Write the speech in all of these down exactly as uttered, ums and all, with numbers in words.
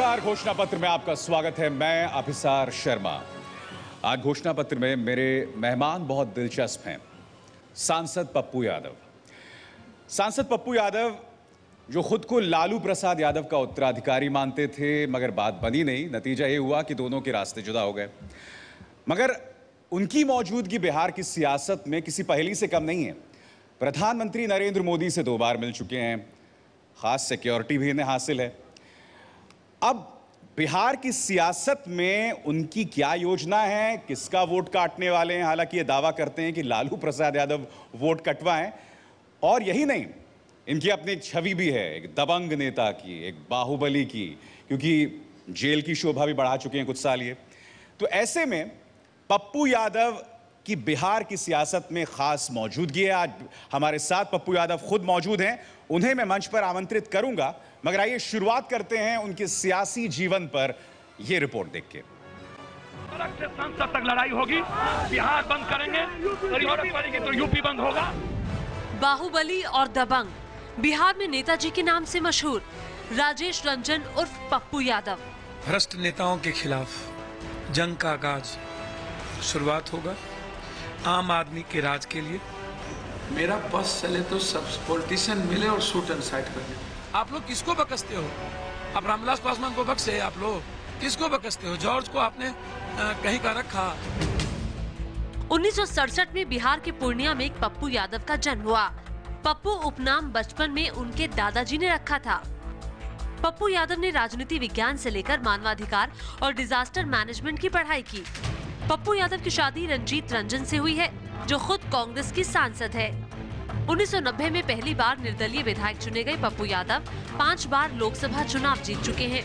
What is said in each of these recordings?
नमस्कार, घोषणा पत्र में आपका स्वागत है। मैं अभिसार शर्मा। आज घोषणा पत्र में मेरे मेहमान बहुत दिलचस्प हैं। सांसद पप्पू यादव। सांसद पप्पू यादव जो खुद को लालू प्रसाद यादव का उत्तराधिकारी मानते थे, मगर बात बनी नहीं। नतीजा ये हुआ कि दोनों के रास्ते जुदा हो गए। मगर उनकी मौजूदगी बिहार की सियासत में किसी पहेली से कम नहीं है। प्रधानमंत्री नरेंद्र मोदी से दो बार मिल चुके हैं, खास सिक्योरिटी भी इन्हें हासिल है। अब बिहार की सियासत में उनकी क्या योजना है, किसका वोट काटने वाले हैं? हालांकि ये दावा करते हैं कि लालू प्रसाद यादव वोट कटवाएं, और यही नहीं, इनकी अपनी एक छवि भी है, एक दबंग नेता की, एक बाहुबली की, क्योंकि जेल की शोभा भी बढ़ा चुके हैं कुछ साल ये। तो ऐसे में पप्पू यादव की बिहार की सियासत में खास मौजूदगी है। आज हमारे साथ पप्पू यादव खुद मौजूद हैं, उन्हें मैं मंच पर आमंत्रित करूंगा। मगर आइए शुरुआत करते हैं उनके सियासी जीवन पर यह रिपोर्ट देख के। से संसद तक लड़ाई होगी, बिहार बंद करेंगे करेंगे तो यूपी बंद होगा। बाहुबली और दबंग, बिहार में नेताजी के नाम से मशहूर राजेश रंजन उर्फ पप्पू यादव। भ्रष्ट नेताओं के खिलाफ जंग का आगाज शुरुआत होगा आम आदमी के राज के लिए। मेरा बस चले तो सब पॉलिटिशियन मिले और शूट एंड साइड कर ले। आप लोग किसको बकसते हो? आप रामविलास पासवान को बक्से, आप लोग किसको बकसते हो? जॉर्ज को आपने आ, कहीं का रखा। उन्नीस सौ सड़सठ में बिहार के पूर्णिया में एक पप्पू यादव का जन्म हुआ। पप्पू उपनाम बचपन में उनके दादाजी ने रखा था। पप्पू यादव ने राजनीति विज्ञान से लेकर मानवाधिकार और डिजास्टर मैनेजमेंट की पढ़ाई की। पप्पू यादव की शादी रंजीत रंजन से हुई है, जो खुद कांग्रेस की सांसद है। उन्नीस सौ नब्बे में पहली बार निर्दलीय विधायक चुने गए पप्पू यादव पांच बार लोकसभा चुनाव जीत चुके हैं।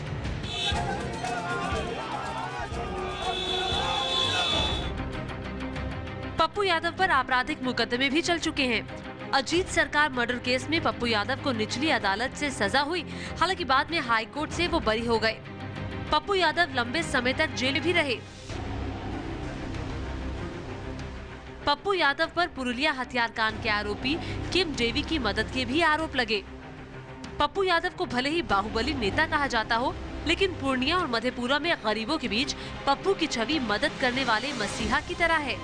पप्पू यादव पर आपराधिक मुकदमे भी चल चुके हैं। अजीत सरकार मर्डर केस में पप्पू यादव को निचली अदालत से सजा हुई, हालांकि बाद में हाई कोर्ट से वो बरी हो गए। पप्पू यादव लंबे समय तक जेल भी रहे। पप्पू यादव पर पुरुलिया हथियार कांड के आरोपी किम डेवी की मदद के भी आरोप लगे। पप्पू यादव को भले ही बाहुबली नेता कहा जाता हो, लेकिन पूर्णिया और मधेपुरा में गरीबों के बीच पप्पू की छवि मदद करने वाले मसीहा की तरह है।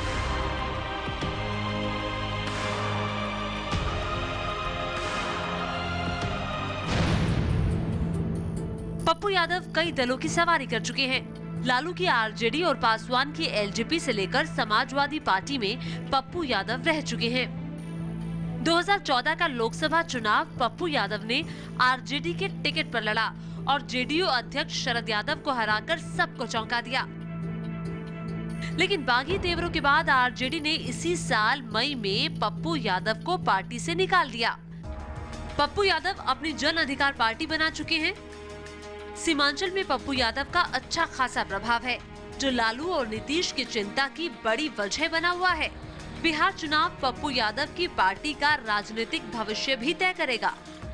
पप्पू यादव कई दलों की सवारी कर चुके हैं। लालू की आरजेडी और पासवान की एलजेपी से लेकर समाजवादी पार्टी में पप्पू यादव रह चुके हैं। दो हज़ार चौदह का लोकसभा चुनाव पप्पू यादव ने आरजेडी के टिकट पर लड़ा और जेडीयू अध्यक्ष शरद यादव को हराकर सबको चौंका दिया। लेकिन बागी तेवरों के बाद आरजेडी ने इसी साल मई में पप्पू यादव को पार्टी से निकाल दिया। पप्पू यादव अपनी जन अधिकार पार्टी बना चुके हैं। सीमांचल में पप्पू यादव का अच्छा खासा प्रभाव है, जो लालू और नीतीश की चिंता की बड़ी वजह बना हुआ है। बिहार चुनाव पप्पू यादव की पार्टी का राजनीतिक भविष्य भी तय करेगा।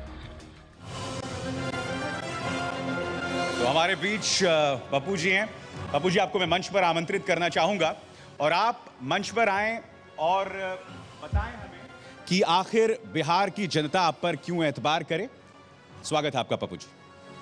तो हमारे बीच पप्पू जी हैं। पप्पू जी, आपको मैं मंच पर आमंत्रित करना चाहूंगा और आप मंच पर आएं और बताएं हमें कि आखिर बिहार की जनता आप पर क्यों एतबार करे। स्वागत है आपका पप्पू जी।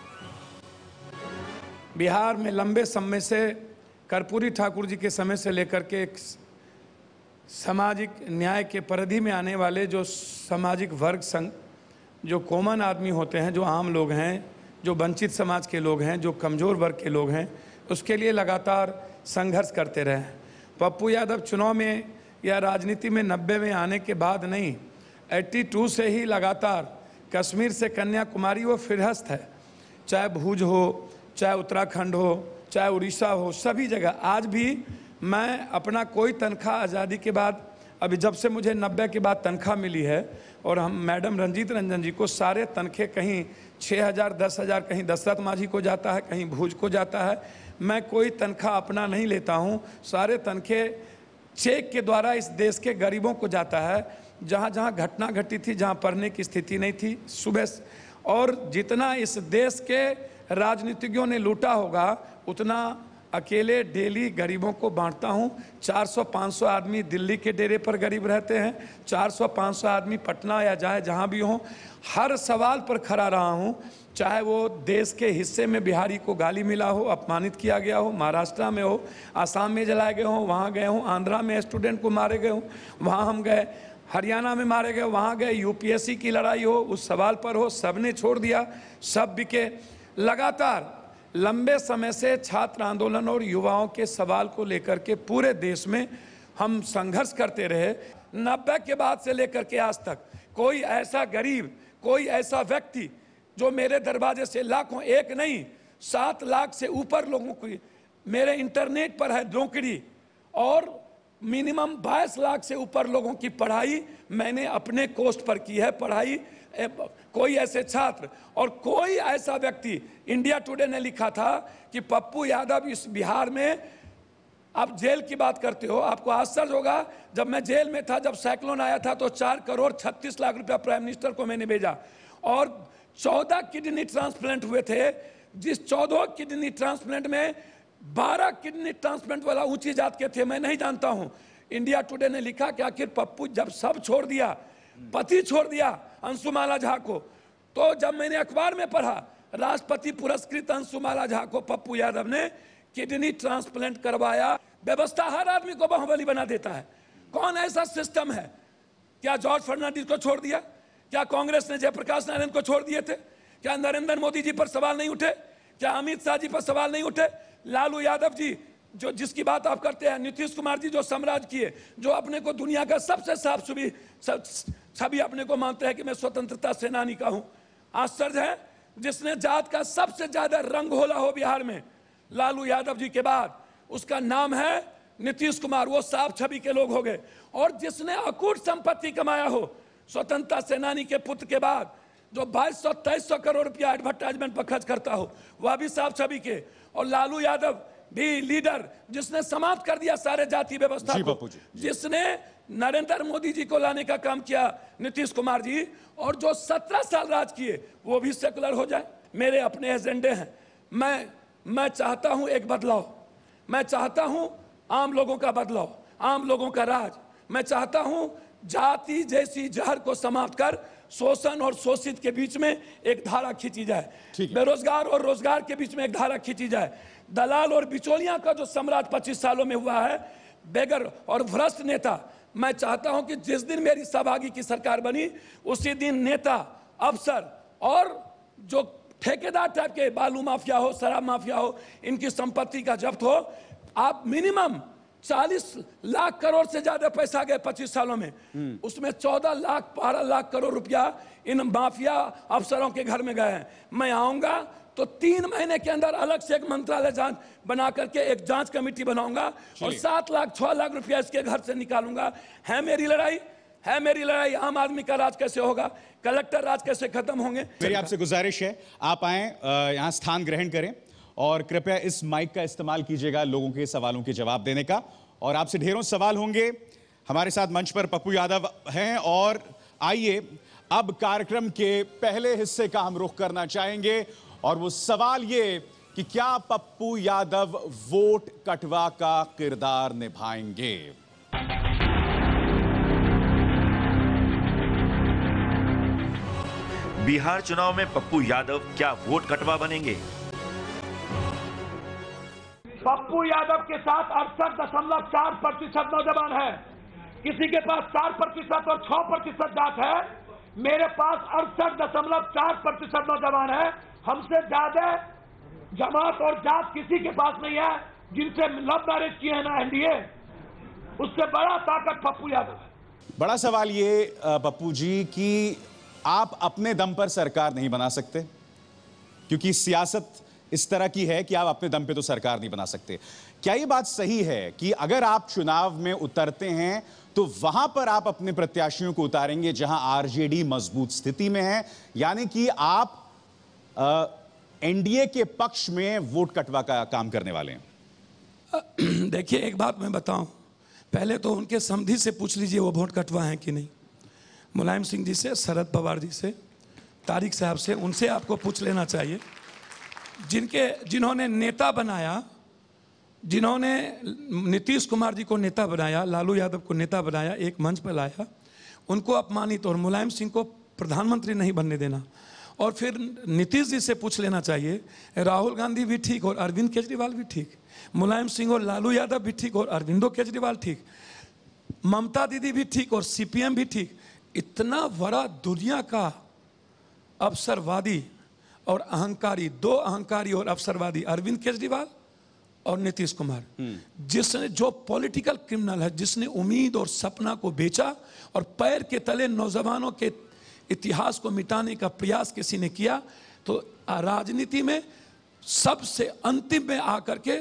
बिहार में लंबे समय से कर्पूरी ठाकुर जी के समय से लेकर के एक सामाजिक न्याय के परिधि में आने वाले जो सामाजिक वर्ग संघ, जो कॉमन आदमी होते हैं, जो आम लोग हैं, जो वंचित समाज के लोग हैं, जो कमज़ोर वर्ग के लोग हैं, उसके लिए लगातार संघर्ष करते रहे। पप्पू यादव चुनाव में या राजनीति में नब्बे में आने के बाद नहीं, बयासी से ही लगातार कश्मीर से कन्याकुमारी वो फिरहस्त है। चाहे भूज हो, चाहे उत्तराखंड हो, चाहे उड़ीसा हो, सभी जगह। आज भी मैं अपना कोई तनख्वाह आज़ादी के बाद, अभी जब से मुझे नब्बे के बाद तनख्वाह मिली है, और हम मैडम रंजीत रंजन जी को सारे तनखे कहीं छः हज़ार दस हज़ार कहीं दशरथ माझी को जाता है, कहीं भूज को जाता है। मैं कोई तनख्वाह अपना नहीं लेता हूँ। सारे तनखे चेक के द्वारा इस देश के गरीबों को जाता है। जहाँ जहाँ घटना घटी थी, जहाँ पढ़ने की स्थिति नहीं थी, सुबह, और जितना इस देश के राजनीतिज्ञों ने लूटा होगा उतना अकेले डेली गरीबों को बांटता हूं। चार सौ पाँच सौ आदमी दिल्ली के डेरे पर गरीब रहते हैं, चार सौ पाँच सौ आदमी पटना या जाए जहां भी हो, हर सवाल पर खड़ा रहा हूं। चाहे वो देश के हिस्से में बिहारी को गाली मिला हो, अपमानित किया गया हो, महाराष्ट्र में हो, आसाम में जलाए गए हो, वहाँ गए हों, आंध्रा में स्टूडेंट को मारे गए हों, वहाँ हम गए, हरियाणा में मारे गए, वहाँ गए, यूपीएससी की लड़ाई हो, उस सवाल पर हो, सब ने छोड़ दिया, सब बिके। लगातार लंबे समय से छात्र आंदोलन और युवाओं के सवाल को लेकर के पूरे देश में हम संघर्ष करते रहे। नब्बे के बाद से लेकर के आज तक कोई ऐसा गरीब, कोई ऐसा व्यक्ति जो मेरे दरवाजे से लाखों, एक नहीं सात लाख से ऊपर लोगों को मेरे इंटरनेट पर है नौकरी, और मिनिमम बाईस लाख से ऊपर लोगों की पढ़ाई मैंने अपने कोस्ट पर की है पढ़ाई। कोई ऐसे छात्र और कोई ऐसा व्यक्ति, इंडिया टुडे ने लिखा था कि पप्पू यादव इस बिहार में, आप जेल की बात करते हो, आपको आश्चर्य होगा, जब मैं जेल में था, जब साइक्लोन आया था तो चार करोड़ छत्तीस लाख रुपया प्राइम मिनिस्टर को मैंने भेजा, और चौदह किडनी ट्रांसप्लांट हुए थे, जिस चौदह किडनी ट्रांसप्लांट में बारह किडनी ट्रांसप्लांट वाला ऊंची जात के थे, मैं नहीं जानता हूं। इंडिया टुडे ने लिखा कि आखिर पप्पू जब सब छोड़ दिया, पति छोड़ दिया अंशुमाला झा को, तो जब मैंने अखबार में पढ़ा राष्ट्रपति पुरस्कृत अंशुमाला झा को पप्पू यादव ने किडनी ट्रांसप्लांट करवाया। व्यवस्था हर आदमी को बाहुबली बना देता है। कौन ऐसा सिस्टम है? क्या जॉर्ज फर्नांडिस को छोड़ दिया? क्या कांग्रेस ने जयप्रकाश नारायण को छोड़ दिए थे? क्या नरेंद्र मोदी जी पर सवाल नहीं उठे? क्या अमित शाह जी पर सवाल नहीं उठे? लालू यादव जी, जो जिसकी बात आप करते हैं, नीतीश कुमार जी जो साम्राज्य किए, जो अपने को दुनिया का सबसे साफ सुथरी छवि अपने को मानते हैं कि मैं स्वतंत्रता सेनानी का हूं। आश्चर्य है, जिसने जात का सबसे ज्यादा रंग घोला हो बिहार में, लालू यादव जी के बाद उसका नाम है नीतीश कुमार, वो साफ छवि के लोग हो गए। और जिसने अकूट संपत्ति कमाया हो, स्वतंत्रता सेनानी के पुत्र के बाद जो बाईस सौ तेईस सौ करोड़ रुपया एडवर्टाइजमेंट पर खर्च करता हो, वह भी साफ छवि के। और लालू यादव भी लीडर, जिसने समाप्त कर दिया सारे जाति व्यवस्था को, जिसने नरेंद्र मोदी जी को लाने का काम किया नीतीश कुमार जी, और जो सत्रह साल राज किए, वो भी सेकुलर हो जाए। मेरे अपने एजेंडे हैं। मैं मैं चाहता हूं एक बदलाव, मैं चाहता हूं आम लोगों का बदलाव, आम लोगों का राज। मैं चाहता हूं जाति जैसी जहर को समाप्त कर शोषण और शोषित के बीच में एक धारा खींची जाए, बेरोजगार और रोजगार के बीच में एक धारा खींची जाए। दलाल और बिचौलियां का जो साम्राज्य पच्चीस सालों में हुआ है, बेगर और भ्रष्ट नेता, मैं चाहता हूं कि जिस दिन मेरी सहभागी की सरकार बनी, उसी दिन नेता, अफसर और जो ठेकेदार टाइप के बालू माफिया हो, शराब माफिया हो, इनकी संपत्ति का जब्त हो। आप मिनिमम चालीस लाख करोड़ से ज्यादा पैसा गए पच्चीस सालों में, उसमें चौदह लाख बारह लाख करोड़ रुपया इन माफिया अफसरों के घर में गए हैं। मैं आऊंगा तो तीन महीने के अंदर अलग से एक मंत्रालय जांच बना करके एक जांच कमेटी बनाऊंगा और सात लाख छह लाख रुपया इसके घर से निकालूंगा। है मेरी लड़ाई, है मेरी लड़ाई। आम आदमी का राज कैसे होगा, कलेक्टर राज कैसे खत्म होंगे। मेरी आपसे गुजारिश है, आप आए, यहाँ स्थान ग्रहण करें और कृपया इस माइक का इस्तेमाल कीजिएगा लोगों के सवालों के जवाब देने का। और आपसे ढेरों सवाल होंगे। हमारे साथ मंच पर पप्पू यादव हैं और आइए अब कार्यक्रम के पहले हिस्से का हम रुख करना चाहेंगे, और वो सवाल ये कि क्या पप्पू यादव वोट कटवा का किरदार निभाएंगे। बिहार चुनाव में पप्पू यादव क्या वोट कटवा बनेंगे? पप्पू यादव के साथ अड़सठ दशमलव चार प्रतिशत नौजवान है। किसी के पास चार प्रतिशत और छह प्रतिशत जात है, मेरे पास अड़सठ दशमलव चार प्रतिशत नौजवान है। हमसे ज्यादा जमात और जात किसी के पास नहीं है। जिनसे लव मैरिज किए हैं ना एनडीए, उससे बड़ा ताकत पप्पू यादव है। बड़ा सवाल ये पप्पू जी कि आप अपने दम पर सरकार नहीं बना सकते, क्योंकि सियासत इस तरह की है कि आप अपने दम पे तो सरकार नहीं बना सकते। क्या ये बात सही है कि अगर आप चुनाव में उतरते हैं तो वहां पर आप अपने प्रत्याशियों को उतारेंगे जहां आरजेडी मजबूत स्थिति में है, यानी कि आप एनडीए के पक्ष में वोट कटवा का काम करने वाले हैं? देखिए, एक बात मैं बताऊं, पहले तो उनके समधी से पूछ लीजिए वो वोट कटवा है कि नहीं। मुलायम सिंह जी से, शरद पवार जी से, तारिक साहब से, उनसे आपको पूछ लेना चाहिए। जिनके जिन्होंने नेता बनाया जिन्होंने नीतीश कुमार जी को नेता बनाया, लालू यादव को नेता बनाया, एक मंच पर लाया, उनको अपमानित और मुलायम सिंह को प्रधानमंत्री नहीं बनने देना। और फिर नीतीश जी से पूछ लेना चाहिए, राहुल गांधी भी ठीक और अरविंद केजरीवाल भी ठीक, मुलायम सिंह और लालू यादव भी ठीक और अरविंदो केजरीवाल ठीक, ममता दीदी भी ठीक और सीपीएम भी ठीक। इतना बड़ा दुनिया का अवसरवादी और अहंकारी, दो अहंकारी और अवसरवादी, अरविंद केजरीवाल और नीतीश कुमार, जिसने, जो पॉलिटिकल क्रिमिनल है, जिसने उम्मीद और सपना को बेचा और पैर के तले नौजवानों के इतिहास को मिटाने का प्रयास किसी ने किया, तो राजनीति में सबसे अंतिम में आकर के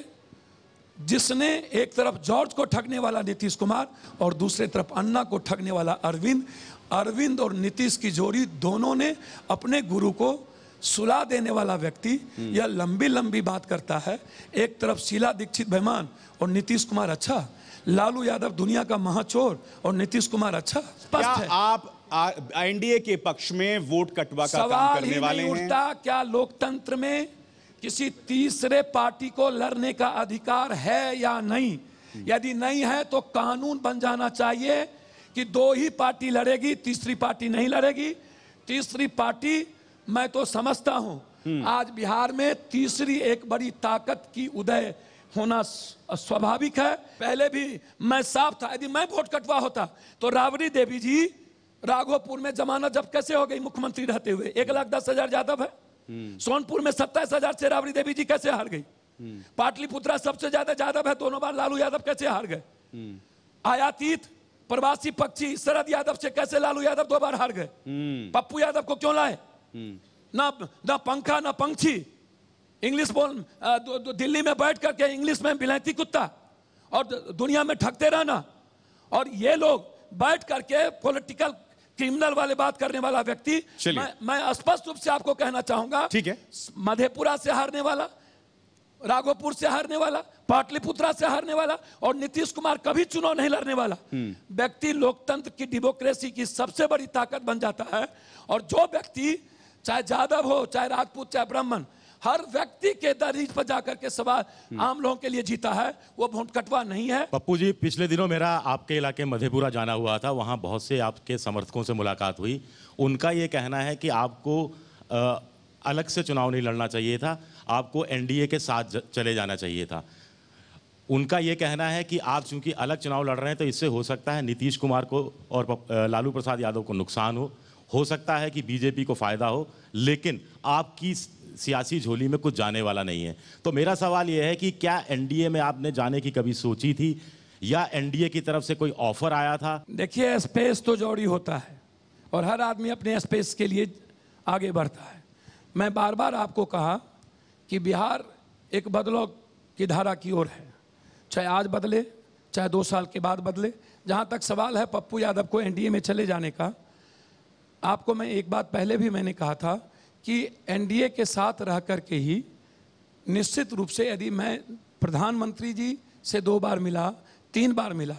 जिसने एक तरफ जॉर्ज को ठगने वाला नीतीश कुमार और दूसरे तरफ अन्ना को ठगने वाला अरविंद, अरविंद और नीतीश की जोड़ी दोनों ने अपने गुरु को सुला देने वाला व्यक्ति यह लंबी लंबी बात करता है। एक तरफ शीला दीक्षित बेईमान और नीतीश कुमार अच्छा, लालू यादव दुनिया का महाचोर और नीतीश कुमार अच्छा। क्या आप एनडीए के पक्ष में वोट कटवा का काम करने वाले हैं? उल्टा, क्या लोकतंत्र में किसी तीसरे पार्टी को लड़ने का अधिकार है या नहीं? यदि नहीं है तो कानून बन जाना चाहिए कि दो ही पार्टी लड़ेगी, तीसरी पार्टी नहीं लड़ेगी। तीसरी पार्टी, मैं तो समझता हूं आज बिहार में तीसरी एक बड़ी ताकत की उदय होना स्वाभाविक है। पहले भी मैं साफ था, यदि मैं वोट कटवा होता तो राबड़ी देवी जी राघोपुर में जमानत जब कैसे हो गई मुख्यमंत्री रहते हुए? एक लाख दस हजार यादव है। सोनपुर में सत्ताईस हजार से राबड़ी देवी जी कैसे हार गई? पाटलिपुत्रा सबसे ज्यादा यादव है, दोनों बार लालू यादव कैसे हार गए? आयातीत प्रवासी पक्षी शरद यादव से कैसे लालू यादव दो बार हार गए? पप्पू यादव को क्यों लाए? ना ना पंखा ना पंछी, इंग्लिश बोल, दिल्ली में बैठ करके इंग्लिश में बिलायती कुत्ता और दुनिया में ठगते रहना। और ये लोग बैठ करके पॉलिटिकल क्रिमिनल वाले बात करने वाला व्यक्ति, मैं, मैं स्पष्ट रूप से आपको कहना चाहूंगा, ठीक है, मधेपुरा से हारने वाला, राघोपुर से हारने वाला, पाटलिपुत्रा से हारने वाला और नीतीश कुमार कभी चुनाव नहीं लड़ने वाला व्यक्ति लोकतंत्र की, डेमोक्रेसी की सबसे बड़ी ताकत बन जाता है। और जो व्यक्ति, चाहे यादव हो, चाहे राजपूत, चाहे ब्राह्मण, हर व्यक्ति के दरीज पर जाकर के सवाल आम लोगों के लिए जीता है, वो वोट कटवा नहीं है। पप्पू जी, पिछले दिनों मेरा आपके इलाके मधेपुरा जाना हुआ था, वहाँ बहुत से आपके समर्थकों से मुलाकात हुई। उनका ये कहना है कि आपको आ, अलग से चुनाव नहीं लड़ना चाहिए था, आपको एनडीए के साथ चले जाना चाहिए था। उनका ये कहना है कि आप चूंकि अलग चुनाव लड़ रहे हैं तो इससे हो सकता है नीतीश कुमार को और लालू प्रसाद यादव को नुकसान हो हो सकता है कि बीजेपी को फायदा हो, लेकिन आपकी सियासी झोली में कुछ जाने वाला नहीं है। तो मेरा सवाल यह है कि क्या एनडीए में आपने जाने की कभी सोची थी या एनडीए की तरफ से कोई ऑफर आया था? देखिए, स्पेस तो जौड़ी होता है और हर आदमी अपने स्पेस के लिए आगे बढ़ता है। मैं बार बार आपको कहा कि बिहार एक बदलाव की धारा की ओर है, चाहे आज बदले, चाहे दो साल के बाद बदले। जहां तक सवाल है पप्पू यादव को एनडीए में चले जाने का, आपको मैं एक बात पहले भी मैंने कहा था कि एनडीए के साथ रह करके ही निश्चित रूप से, यदि मैं प्रधानमंत्री जी से दो बार मिला, तीन बार मिला,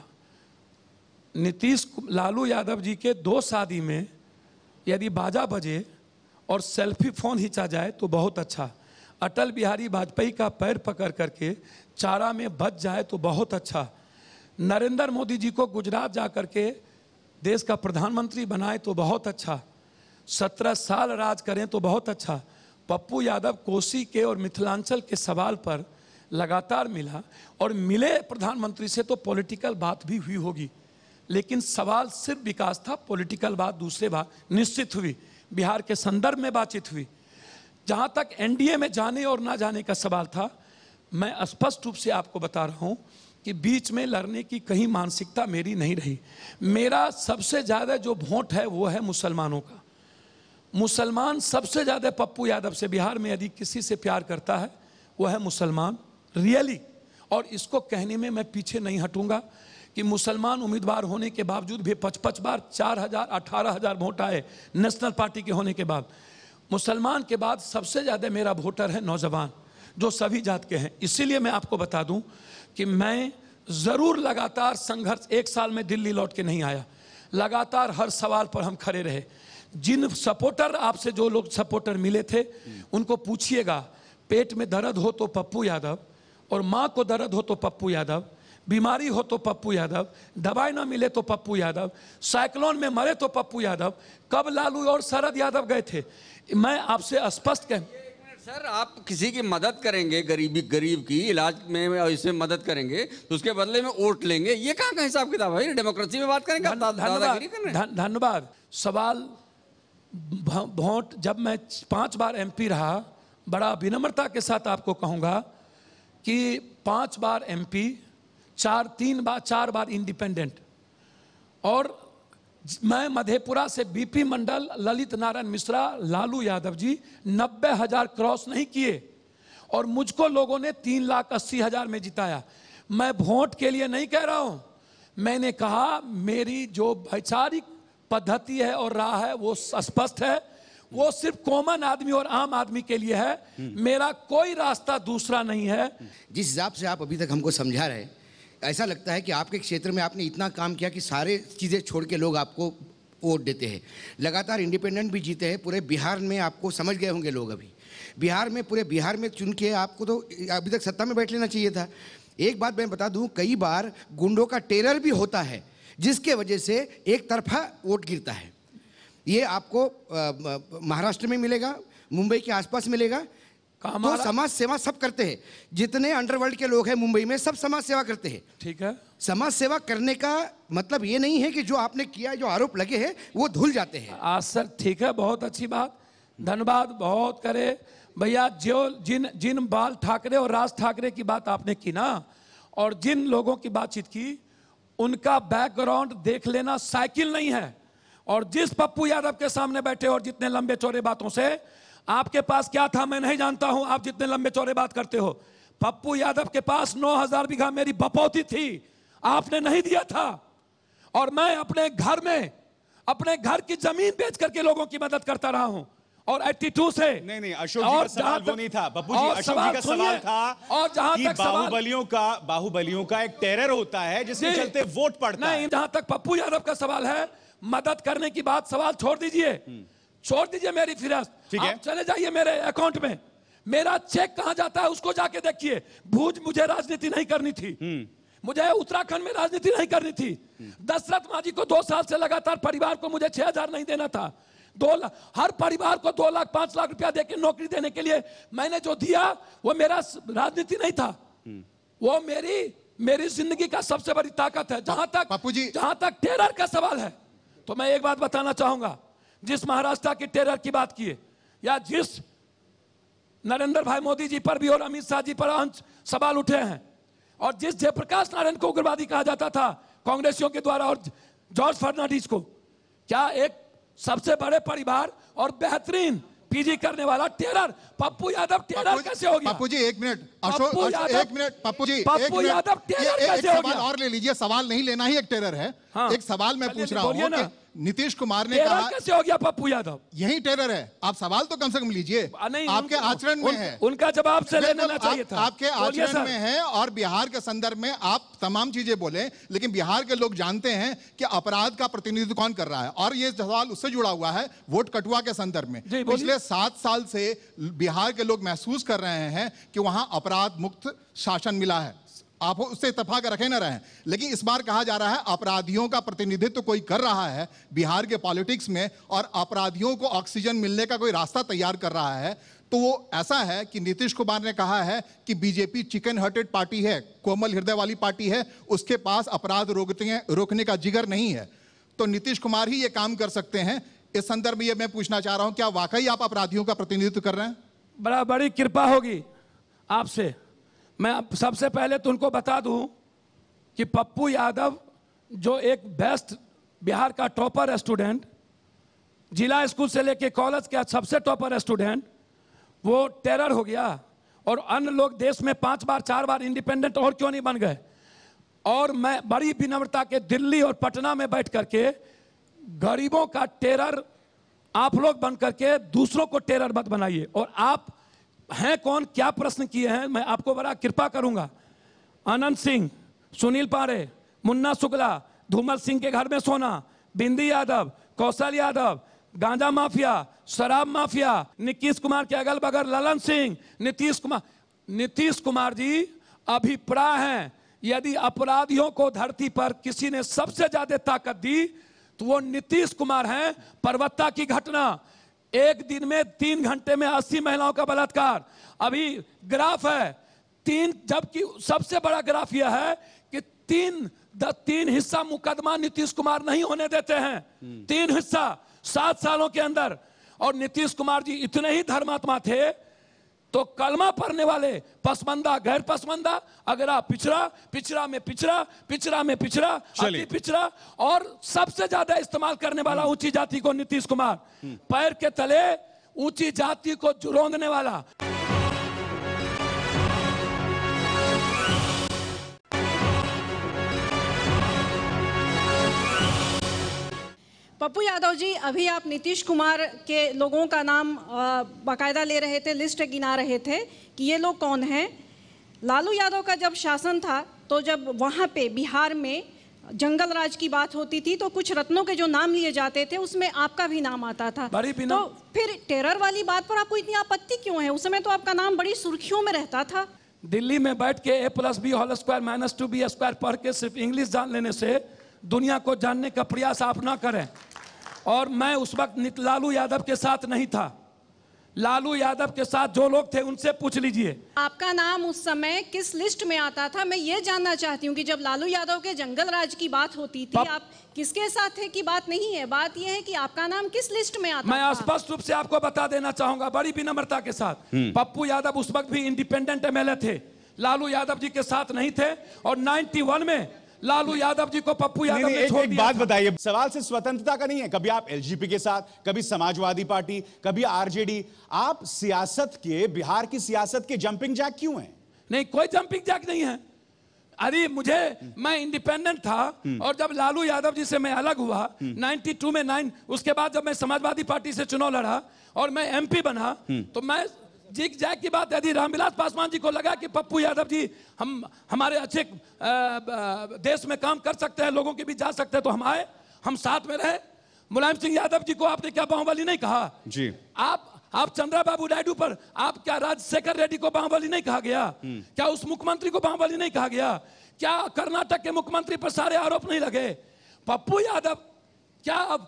नीतीश लालू यादव जी के दो शादी में यदि बाजा बजे और सेल्फी फोन खींचा जाए तो बहुत अच्छा। अटल बिहारी वाजपेयी का पैर पकड़ करके चारा में बच जाए तो बहुत अच्छा। नरेंद्र मोदी जी को गुजरात जा करके देश का प्रधानमंत्री बनाए तो बहुत अच्छा। सत्रह साल राज करें तो बहुत अच्छा। पप्पू यादव कोसी के और मिथिलांचल के सवाल पर लगातार मिला और मिले प्रधानमंत्री से तो पॉलिटिकल बात भी हुई होगी, लेकिन सवाल सिर्फ विकास था, पॉलिटिकल बात दूसरे बात निश्चित हुई, बिहार के संदर्भ में बातचीत हुई। जहां तक एनडीए में जाने और ना जाने का सवाल था, मैं स्पष्ट रूप से आपको बता रहा हूं कि बीच में लड़ने की कहीं मानसिकता मेरी नहीं रही। मेरा सबसे ज्यादा जो वोट है वो है मुसलमानों का। मुसलमान सबसे ज्यादा पप्पू यादव से, बिहार में यदि किसी से प्यार करता है वो है मुसलमान, रियली। और इसको कहने में मैं पीछे नहीं हटूंगा कि मुसलमान उम्मीदवार होने के बावजूद भी पच पच बार चार हजार अठारह हजार वोट आए नेशनल पार्टी के होने के बाद। मुसलमान के बाद सबसे ज्यादा मेरा वोटर है नौजवान, जो सभी जात के हैं। इसीलिए मैं आपको बता दूं कि मैं जरूर लगातार संघर्ष, एक साल में दिल्ली लौट के नहीं आया, लगातार हर सवाल पर हम खड़े रहे। जिन सपोर्टर, आपसे जो लोग सपोर्टर मिले थे उनको पूछिएगा, पेट में दर्द हो तो पप्पू यादव और माँ को दर्द हो तो पप्पू यादव, बीमारी हो तो पप्पू यादव, दवाई ना मिले तो पप्पू यादव, साइक्लोन में मरे तो पप्पू यादव। कब लालू और शरद यादव गए थे? मैं आपसे स्पष्ट कह सर, आप किसी की मदद करेंगे, गरीबी गरीब की इलाज में इसमें मदद करेंगे तो उसके बदले में वोट लेंगे, ये कहाँ का हिसाब किताब है? डेमोक्रेसी में बात करेंगे, दादागिरी कर रहे हैं। धन्यवाद। सवाल वोट, जब मैं पांच बार एमपी रहा, बड़ा विनम्रता के साथ आपको कहूंगा कि पांच बार एमपी, चार तीन बार चार बार इंडिपेंडेंट, और मैं मधेपुरा से बीपी मंडल, ललित नारायण मिश्रा, लालू यादव जी नब्बे हजार क्रॉस नहीं किए और मुझको लोगों ने तीन लाख अस्सी हजार में जिताया। मैं वोट के लिए नहीं कह रहा हूं, मैंने कहा मेरी जो वैचारिक पद्धति है और राह है वो स्पष्ट है, वो सिर्फ कॉमन आदमी और आम आदमी के लिए है, मेरा कोई रास्ता दूसरा नहीं है। जिस हिसाब से आप अभी तक हमको समझा रहे, ऐसा लगता है कि आपके क्षेत्र में आपने इतना काम किया कि सारे चीज़ें छोड़ के लोग आपको वोट देते हैं। लगातार इंडिपेंडेंट भी जीते हैं, पूरे बिहार में आपको समझ गए होंगे लोग। अभी बिहार में, पूरे बिहार में चुन के आपको तो अभी तक सत्ता में बैठ लेना चाहिए था। एक बात मैं बता दूं, कई बार गुंडों का टेरर भी होता है जिसके वजह से एक तरफा वोट गिरता है। ये आपको महाराष्ट्र में मिलेगा, मुंबई के आसपास मिलेगा। तो समाज सेवा सब करते हैं, जितने अंडरवर्ल्ड के लोग हैं मुंबई में सब समाज सेवा करते हैं। ठीक है, समाज सेवा करने का मतलब ये नहीं है कि जो आपने किया, जो आरोप लगे हैं वो धुल जाते हैं। आज सर ठीक है, बहुत अच्छी बात, धन्यवाद बहुत करे भैया। जो जिन जिन बाल ठाकरे और राज ठाकरे की बात आपने की ना, और जिन लोगों की बातचीत की, उनका बैकग्राउंड देख लेना साइकिल नहीं है। और जिस पप्पू यादव के सामने बैठे और जितने लंबे चौड़े बातों से, आपके पास क्या था मैं नहीं जानता हूं, आप जितने लंबे चौड़े बात करते हो। पप्पू यादव के पास नौ हजार बीघा मेरी बपौती थी, आपने नहीं दिया था। और मैं अपने घर में, अपने घर की जमीन बेच करके लोगों की मदद करता रहा हूं। और बयासी से नहीं नहीं अशोक जी का सवाल वो नहीं था पप्पू जी, अशोक जी का सवाल था और जहां कि तक बाहुबलियों का बाहुबलियों का एक टेरर होता है जिसके चलते वोट पड़ता है। नहीं, जहां तक पप्पू यादव का सवाल है, मदद करने की बात, सवाल छोड़ दीजिए, छोड़ दीजिए मेरी फिरस्त। आप चले जाइए मेरे अकाउंट में, मेरा चेक कहां जाता है उसको जाके देखिए। भूज मुझे राजनीति नहीं करनी थी, मुझे उत्तराखंड में राजनीति नहीं करनी थी। दशरथ मांझी को दो साल से लगातार परिवार को मुझे छह हजार नहीं देना था। दो लाख हर परिवार को दो लाख पांच लाख रुपया देकर नौकरी देने के लिए मैंने जो दिया वो मेरा राजनीति नहीं था, वो मेरी मेरी जिंदगी का सबसे बड़ी ताकत है। जहां तक पप्पू जी, जहां तक टेरर का सवाल है, तो मैं एक बात बताना चाहूंगा, जिस महाराष्ट्र की टेरर की बात की है, या जिस नरेंद्र भाई मोदी जी पर भी और अमित शाह जी पर अंश सवाल उठे हैं, और जिस जयप्रकाश नारायण को उग्रवादी कहा जाता था कांग्रेसियों के द्वारा, और जॉर्ज फर्नांडिस को, क्या एक सबसे बड़े परिवार और बेहतरीन पीजी करने वाला टेरर पप्पू यादव टेरर कैसे हो गया? पप्पू जी एक मिनट, अशोक एक मिनट, पप्पू जी पप्पू यादव टेरर कैसे हो गया? सवाल और ले लीजिए, सवाल नहीं लेना ही एक टेरर है। हाँ, एक सवाल मैं पूछ रहा हूँ कि नीतीश कुमार ने कहा कैसे हो गया पप्पू यादव? यही टेरर है, आप सवाल तो कम से कम लीजिए। आपके आचरण में है, उनका जवाब से लेना चाहिए था। आपके आचरण में है, और बिहार के संदर्भ में आप तमाम चीजें बोले, लेकिन बिहार के लोग जानते हैं कि अपराध का प्रतिनिधित्व कौन कर रहा है। और ये सवाल उससे जुड़ा हुआ है वोट कटुआ के संदर्भ में। पिछले सात साल से बिहार के लोग महसूस कर रहे हैं कि वहां अपराध मुक्त शासन मिला है। आप उससे इत्तेफाक रखे न रहे, लेकिन इस बार कहा जा रहा है अपराधियों का प्रतिनिधित्व तो कोई कर रहा है बिहार के पॉलिटिक्स में, और अपराधियों को ऑक्सीजन मिलने का कोई रास्ता तैयार कर रहा है। तो वो ऐसा है कि नीतीश कुमार ने कहा है कि बीजेपी चिकन हार्टेड पार्टी है, कोमल हृदय वाली पार्टी है, उसके पास अपराध रोकते रोकने का जिगर नहीं है। तो नीतीश कुमार ही ये काम कर सकते हैं। इस संदर्भ में ये मैं पूछना चाह रहा हूं, क्या वाकई आप अपराधियों का प्रतिनिधित्व कर रहे हैं? बड़ा बड़ी कृपा होगी आपसे। मैं सबसे पहले तो उनको बता दूं कि पप्पू यादव जो एक बेस्ट बिहार का टॉपर स्टूडेंट, जिला स्कूल से लेके कॉलेज का सबसे टॉपर स्टूडेंट, वो टेरर हो गया। और अन्य लोग देश में पांच बार चार बार इंडिपेंडेंट और क्यों नहीं बन गए? और मैं बड़ी विनम्रता के दिल्ली और पटना में बैठ करके गरीबों का टेरर आप लोग बन करके दूसरों को टेरर मत बनाइए। और आप हैं कौन, क्या प्रश्न किए हैं, मैं आपको बड़ा कृपा करूंगा। अनंत सिंह, सुनील पांडे, मुन्ना शुक्ला, धूमल सिंह के घर में सोना, बिंदी यादव, कौशल यादव, गांजा माफिया, शराब माफिया, नीतीश कुमार के अगल बगल ललन सिंह, नीतीश कुमार नीतीश कुमार जी अभिप्राय हैं, यदि अपराधियों को धरती पर किसी ने सबसे ज्यादा ताकत दी तो वो नीतीश कुमार हैं। परवत्ता की घटना, एक दिन में तीन घंटे में अस्सी महिलाओं का बलात्कार। अभी ग्राफ है तीन, जबकि सबसे बड़ा ग्राफ यह है कि तीन द तीन हिस्सा मुकदमा नीतीश कुमार नहीं होने देते हैं। तीन हिस्सा सात सालों के अंदर। और नीतीश कुमार जी इतने ही धर्मात्मा थे तो कलमा पढ़ने वाले पसमंदा गैर पसमंदा, अगर आप पिछड़ा पिछड़ा में पिछड़ा पिछड़ा में पिछड़ा अति पिछड़ा और सबसे ज्यादा इस्तेमाल करने वाला ऊंची जाति को नीतीश कुमार, पैर के तले ऊंची जाति को जुरोंदने वाला। पप्पू यादव जी, अभी आप नीतीश कुमार के लोगों का नाम बाकायदा ले रहे थे, लिस्ट गिना रहे थे कि ये लोग कौन हैं। लालू यादव का जब शासन था तो जब वहाँ पे बिहार में जंगल राज की बात होती थी तो कुछ रत्नों के जो नाम लिए जाते थे उसमें आपका भी नाम आता था। तो फिर टेरर वाली बात पर आपको इतनी आपत्ति क्यों है? उस समय तो आपका नाम बड़ी सुर्खियों में रहता था। दिल्ली में बैठ के a plus b whole square minus two b square पढ़ के सिर्फ इंग्लिश जान लेने से दुनिया को जानने का प्रयास आप ना करें। और मैं उस वक्त लालू यादव के साथ नहीं था। लालू यादव के साथ जो लोग थे उनसे पूछ लीजिए। आपका नाम उस समय किस लिस्ट में आता था? मैं ये जानना चाहती हूँ कि जब लालू यादव के जंगल राज की बात होती थी आप किसके साथ थे की बात नहीं है, बात यह है कि आपका नाम किस लिस्ट में आता मैं था? मैं स्पष्ट रूप से आपको बता देना चाहूंगा बड़ी विनम्रता के साथ। पप्पू यादव उस वक्त भी इंडिपेंडेंट एमएलए थे, लालू यादव जी के साथ नहीं थे। और इक्यानवे में लालू यादव जी को पप्पू यादव ने छोड़ दिया। एक बात बताइए, सवाल सिर्फ स्वतंत्रता का नहीं है। कभी आप एलजेपी के साथ, कभी समाजवादी पार्टी, कभी आरजेडी। आप सियासत के, बिहार की सियासत के जंपिंग जैक क्यों हैं? नहीं, कोई जंपिंग जैक नहीं है। अरे मुझे, मैं इंडिपेंडेंट था और जब लालू यादव जी से मैं अलग हुआ बानवे में नाइन उसके बाद जब मैं समाजवादी पार्टी से चुनाव लड़ा और मैं एमपी बना तो मैं जिग जैक की बात, यदि रामविलास पासवान जी को लगा कि पप्पू यादव जी हम हमारे अच्छे आ, आ, देश में काम कर सकते हैं, लोगों के बीच जा सकते हैं, तो हम आए, हम साथ में रहे। मुलायम सिंह यादव जी को आपने क्या बाहुबली नहीं कहा जी? आप आप चंद्रा बाबू नायडू पर आप क्या राजशेखर रेड्डी को बाहुबली नहीं कहा गया? क्या उस मुख्यमंत्री को बाहुबली नहीं कहा गया? क्या कर्नाटक के मुख्यमंत्री पर सारे आरोप नहीं लगे? पप्पू यादव क्या अब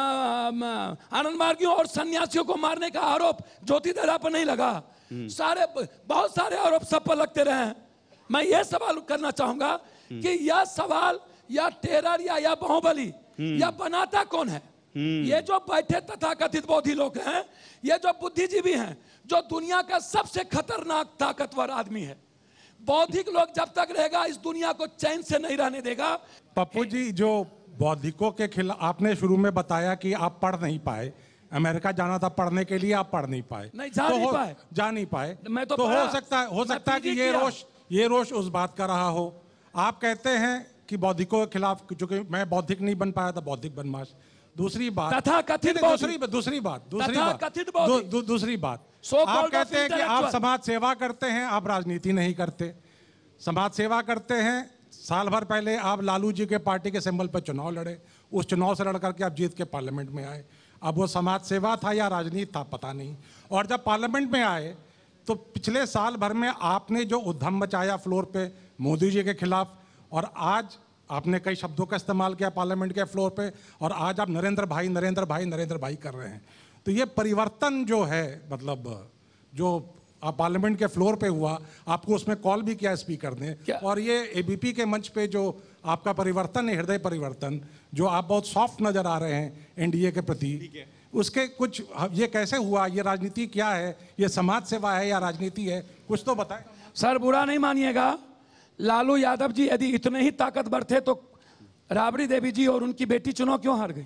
आनंद मार्गियों और सन्यासियों को मारने का आरोप ज्योति दरा पर नहीं लगा? सारे बहुत सारे आरोप सब पर लगते रहे हैं। मैं ये सवाल करना चाहूंगा कि यह सवाल या टेरर या या बाहुबली या बनाता कौन है? ये जो बैठे तथाकथित बौद्धि लोग हैं, ये जो बुद्धिजीवी हैं, जो दुनिया का सबसे खतरनाक ताकतवर आदमी है, बौद्धिक लोग जब तक रहेगा इस दुनिया को चैन से नहीं रहने देगा। पप्पू जी, जो बौद्धिकों के खिलाफ आपने शुरू में बताया कि आप पढ़ नहीं पाए, अमेरिका जाना था पढ़ने के लिए, आप पढ़ नहीं पाए, नहीं जा तो नहीं पाए, जा नहीं पाए मैं तो, तो हो सकता है हो सकता है कि ये रोष ये रोष उस बात का रहा हो। आप कहते हैं कि बौद्धिकों के खिलाफ, चूंकि मैं बौद्धिक नहीं बन पाया था, बौद्धिक बनमाश। दूसरी बात तथाकथित दूसरी दूसरी बात दूसरी बात दूसरी बात आप कहते हैं कि आप समाज सेवा करते हैं, आप राजनीति नहीं करते। समाज सेवा करते हैं, साल भर पहले आप लालू जी के पार्टी के सिंबल पर चुनाव लड़े, उस चुनाव से लड़ करके आप जीत के पार्लियामेंट में आए। अब वो समाज सेवा था या राजनीति था पता नहीं। और जब पार्लियामेंट में आए तो पिछले साल भर में आपने जो उद्यम मचाया फ्लोर पे मोदी जी के खिलाफ, और आज आपने कई शब्दों का इस्तेमाल किया पार्लियामेंट के फ्लोर पे, और आज आप नरेंद्र भाई नरेंद्र भाई नरेंद्र भाई कर रहे हैं। तो ये परिवर्तन जो है, मतलब जो आप पार्लियामेंट के फ्लोर पे हुआ, आपको उसमें कॉल भी किया स्पीकर ने, और ये एबीपी के मंच पे जो आपका परिवर्तन है, हृदय परिवर्तन, जो आप बहुत सॉफ्ट नजर आ रहे हैं एनडीए के प्रति, उसके कुछ, ये कैसे हुआ? ये राजनीति क्या है? ये समाज सेवा है या राजनीति है? कुछ तो बताएं। सर, बुरा नहीं मानिएगा, लालू यादव जी यदि इतने ही ताकतवर थे तो राबड़ी देवी जी और उनकी बेटी चुनाव क्यों हार गई?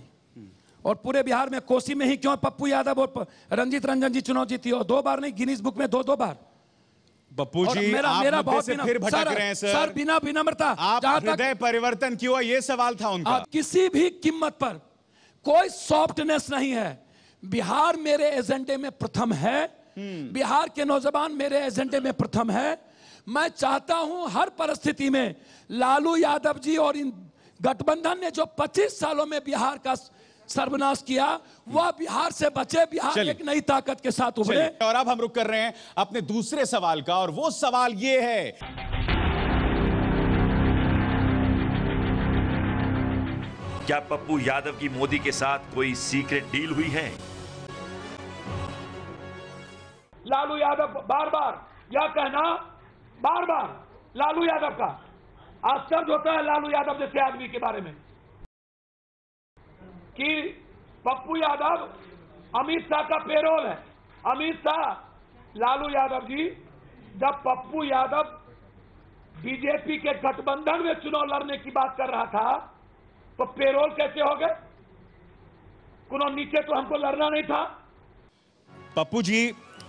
और पूरे बिहार में कोसी में ही क्यों पप्पू यादव और रंजीत रंजन जी चुनाव जीती? और दो बार नहीं, गिनीज बुक में दो दो बार। पप्पू जी, मेरा, आप मेरा बहुत से फिर भटक रहे हैं सर। सर, बिना विनम्रता, आप हृदय परिवर्तन क्यों? ये सवाल था उनका। किसी भी कीमत पर कोई सॉफ्टनेस नहीं है। बिहार मेरे एजेंडे में प्रथम है, बिहार के नौजवान मेरे एजेंडे में प्रथम है। मैं चाहता हूं हर परिस्थिति में लालू यादव जी और इन गठबंधन ने जो पच्चीस सालों में बिहार का सर्वनाश किया, वह बिहार से बचे, बिहार एक नई ताकत के साथ उभरे। और अब हम रुक कर रहे हैं अपने दूसरे सवाल का, और वो सवाल ये है क्या पप्पू यादव की मोदी के साथ कोई सीक्रेट डील हुई है? लालू यादव बार बार यह कहना, बार बार लालू यादव का आश्चर्य होता है लालू यादव जैसे आदमी के बारे में कि पप्पू यादव अमित शाह का पेरोल है। अमित शाह, लालू यादव जी, जब पप्पू यादव बीजेपी के गठबंधन में चुनाव लड़ने की बात कर रहा था तो पेरोल कैसे हो गए? कुछ नीचे तो हमको लड़ना नहीं था। पप्पू जी,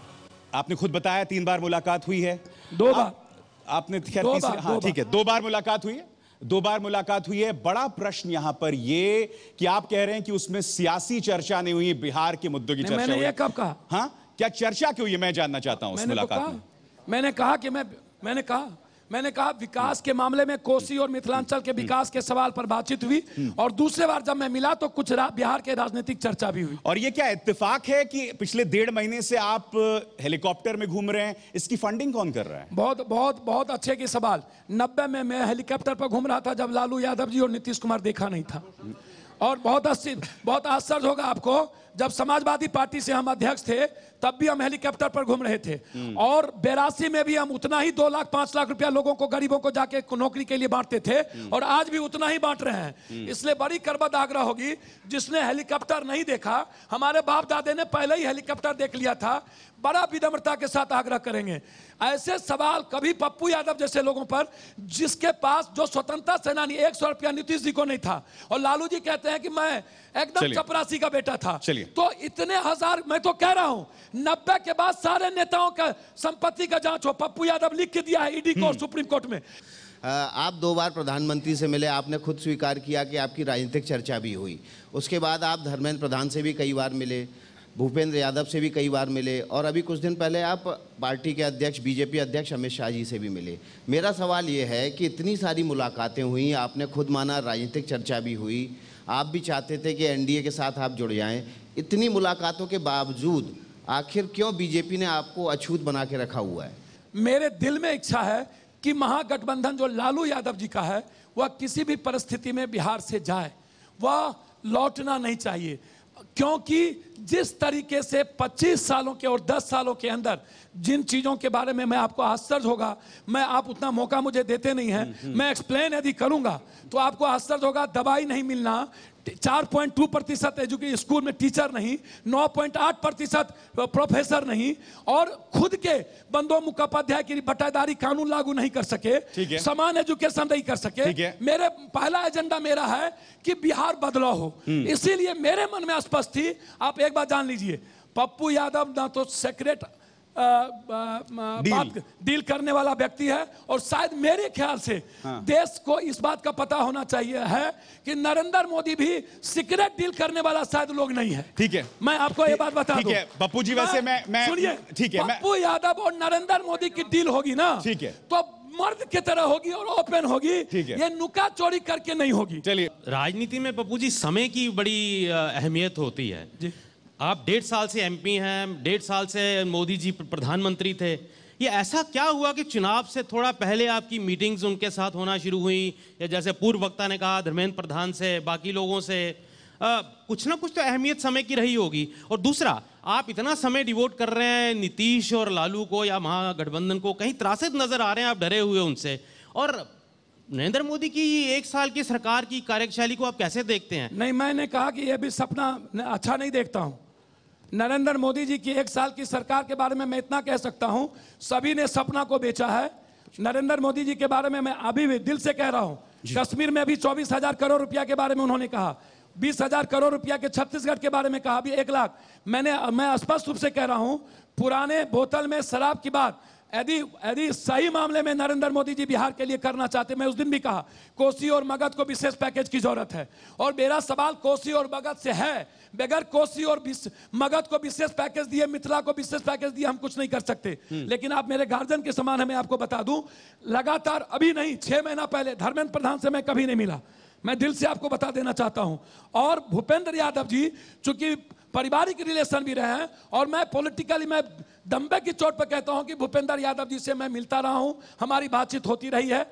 आपने खुद बताया तीन बार मुलाकात हुई है। दो बार आप, आपने खैर दो तीसरी, बार, हाँ दो ठीक है, दो बार मुलाकात हुई है। दो बार मुलाकात हुई है। बड़ा प्रश्न यहां पर ये कि आप कह रहे हैं कि उसमें सियासी चर्चा नहीं हुई, बिहार के मुद्दों की चर्चा मैंने हुई। ये कब कहा? हाँ, क्या चर्चा क्यों हुई? मैं जानना चाहता हूं उस मुलाकात में। मैंने कहा कि मैं मैंने कहा मैंने कहा विकास के मामले में कोसी और मिथिलांचल के विकास के सवाल पर बातचीत हुई, और दूसरे बार जब मैं मिला तो कुछ बिहार के राजनीतिक चर्चा भी हुई। और ये क्या इत्तेफाक है कि पिछले डेढ़ महीने से आप हेलीकॉप्टर में घूम रहे हैं? इसकी फंडिंग कौन कर रहा है? बहुत बहुत बहुत अच्छे की सवाल। नब्बे में मैं हेलीकॉप्टर पर घूम रहा था जब लालू यादव जी और नीतीश कुमार देखा नहीं था। और बहुत बहुत आश्चर्य होगा आपको, जब समाजवादी पार्टी से हम अध्यक्ष थे तब भी हम हेलीकॉप्टर पर घूम रहे थे, और बेरासी में भी हम उतना ही दो लाख पांच लाख रुपया लोगों को, गरीबों को जाके नौकरी के लिए बांटते थे, और आज भी उतना ही बांट रहे हैं। इसलिए बड़ी करबद्ध आग्रह होगी, जिसने हेलीकॉप्टर नहीं देखा, हमारे बाप दादे ने पहले ही हेलीकॉप्टर देख लिया था, बड़ा विनम्रता के साथ आग्रह करेंगे। ऐसे सवाल कभी पप्पू यादव जैसे लोगों पर, जिसके पास जो स्वतंत्रता सेनानी, एक सौ रुपया नीतीश जी को नहीं था, और लालू जी कहते हैं कि मैं एकदम चपरासी का बेटा था। तो इतने हजार, मैं तो कह रहा हूं नब्बे के बाद सारे नेताओं का संपत्ति का जांच हो। पप्पू यादव लिख के दिया है ईडी को, सुप्रीम कोर्ट में। आप दो बार प्रधानमंत्री से मिले, आपने खुद स्वीकार किया कि आपकी राजनीतिक चर्चा भी हुई। उसके बाद आप धर्मेंद्र प्रधान से भी कई बार मिले, भूपेंद्र यादव से भी कई बार मिले, और अभी कुछ दिन पहले आप पार्टी के अध्यक्ष, बीजेपी अध्यक्ष अमित शाह जी से भी मिले। मेरा सवाल ये है कि इतनी सारी मुलाकातें हुई, आपने खुद माना राजनीतिक चर्चा भी हुई, आप भी चाहते थे कि एनडीए के साथ आप जुड़ जाएं, इतनी मुलाकातों के बावजूद आखिर क्यों बीजेपी ने आपको अछूत बना के रखा हुआ है? मेरे दिल में इच्छा है कि महागठबंधन जो लालू यादव जी का है, वह किसी भी परिस्थिति में बिहार से जाए, वह लौटना नहीं चाहिए। क्योंकि जिस तरीके से पच्चीस सालों के और दस सालों के अंदर जिन चीज़ों के बारे में मैं आपको आश्चर्य होगा, मैं आप उतना मौका मुझे देते नहीं हैं, मैं एक्सप्लेन यदि करूंगा तो आपको आश्चर्य होगा। दवाई नहीं मिलना, चार पॉइंट दो प्रतिशत एजुकेशन स्कूल में टीचर नहीं, नौ पॉइंट आठ प्रतिशत प्रोफेसर नहीं, और खुद के बंदो मुखोपाध्याय की बटाईदारी कानून लागू नहीं कर सके, समान एजुकेशन नहीं कर सके। मेरे पहला एजेंडा मेरा है कि बिहार बदलाव हो, इसीलिए मेरे मन में स्पष्ट थी। आप एक बात जान लीजिए, पप्पू यादव ना तो सेक्रेट आ, आ, आ, डील। बात डील करने वाला व्यक्ति है, और शायद मेरे ख्याल से हाँ। देश को इस बात का पता होना चाहिए है कि नरेंद्र मोदी भी सीक्रेट डील करने वाला शायद लोग नहीं है। ठीक है, मैं आपको ये बात बता दूं। ठीक है पप्पू जी, वैसे मैं मैं सुनिए, ठीक है, पप्पू यादव और नरेंद्र मोदी की डील होगी ना, ठीक है, तो मर्द की तरह होगी और ओपन होगी, ये नुका चोरी करके नहीं होगी। चलिए, राजनीति में पप्पू जी समय की बड़ी अहमियत होती है जी। आप डेढ़ साल से एमपी हैं, डेढ़ साल से मोदी जी प्रधानमंत्री थे, ये ऐसा क्या हुआ कि चुनाव से थोड़ा पहले आपकी मीटिंग्स उनके साथ होना शुरू हुई, या जैसे पूर्व वक्ता ने कहा धर्मेंद्र प्रधान से, बाकी लोगों से, आ, कुछ ना कुछ तो अहमियत समय की रही होगी। और दूसरा, आप इतना समय डिवोट कर रहे हैं नीतीश और लालू को या महागठबंधन को, कहीं त्रासित नजर आ रहे हैं आप, डरे हुए उनसे। और नरेंद्र मोदी की एक साल की सरकार की कार्यशैली को आप कैसे देखते हैं? नहीं, मैंने कहा कि यह भी सपना अच्छा नहीं देखता हूं। नरेंद्र मोदी जी की एक साल की सरकार के बारे में मैं इतना कह सकता हूं, सभी ने सपना को बेचा है। नरेंद्र मोदी जी के बारे में मैं अभी भी दिल से कह रहा हूं, कश्मीर में अभी चौबीस हजार करोड़ रुपया के बारे में उन्होंने कहा, बीस हजार करोड़ रुपया के छत्तीसगढ़ के बारे में कहा, अभी एक लाख। मैंने मैं स्पष्ट रूप से कह रहा हूं, पुराने बोतल में शराब की बात यदि यदि सही मामले में नरेंद्र मोदी जी बिहार के लिए करना चाहते, मैं उस दिन भी कहा कोसी और मगध को विशेष पैकेज की जरूरत है, और मेरा सवाल कोसी और मगध से है। बगैर कोसी और मगध को विशेष पैकेज दिए, मिथिला को विशेष पैकेज दिए, हम कुछ नहीं कर सकते। लेकिन आप मेरे गार्जियन के समान है, मैं आपको बता दूं, लगातार अभी नहीं, छह महीना पहले धर्मेंद्र प्रधान से मैं कभी नहीं मिला, मैं दिल से आपको बता देना चाहता हूं। और भूपेंद्र यादव जी चूंकि पारिवारिक रिलेशन भी रहे हैं, और मैं पॉलिटिकली मैं दम्बे की चोट पर कहता हूं कि भूपेंद्र यादव जी से मैं मिलता रहा हूं, हमारी बातचीत होती रही है।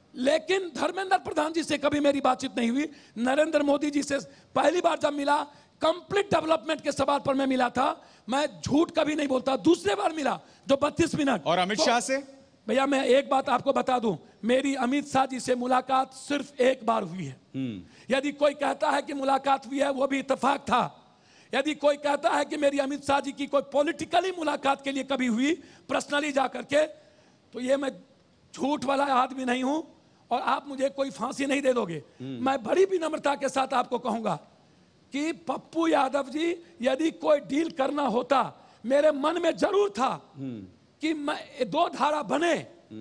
लेकिन धर्मेंद्र प्रधान जी से कभी मेरी बातचीत नहीं हुई। नरेंद्र मोदी जी से पहली बार जब मिला, कंप्लीट डेवलपमेंट के सवाल पर मैं मिला था। मैं झूठ कभी नहीं बोलता। दूसरे बार मिला जो बत्तीस मिनट। और अमित शाह से? भैया मैं एक बात आपको बता दूं, मेरी अमित शाह जी से मुलाकात सिर्फ एक बार हुई है। यदि कोई कहता है कि मुलाकात हुई है, वो भी इत्तेफाक था। यदि कोई कहता है कि मेरी अमित शाह जी की कोई पॉलिटिकली मुलाकात के लिए कभी हुई, पर्सनली जा करके, तो ये मैं झूठ वाला आदमी नहीं हूं और आप मुझे कोई फांसी नहीं दे दोगे। मैं बड़ी विनम्रता के साथ आपको कहूंगा कि पप्पू यादव जी, यदि कोई डील करना होता, मेरे मन में जरूर था कि मैं दो धारा बने,